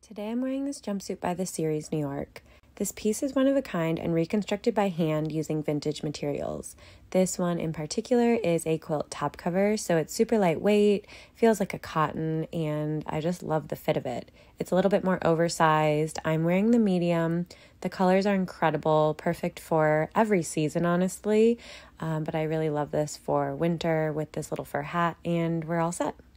Today I'm wearing this jumpsuit by the series New York. This piece is one of a kind and reconstructed by hand using vintage materials. This one in particular is a quilt top cover, so it's super lightweight, feels like a cotton, and I just love the fit of it. It's a little bit more oversized. I'm wearing the medium. The colors are incredible, perfect for every season, honestly, but I really love this for winter with this little fur hat, and we're all set.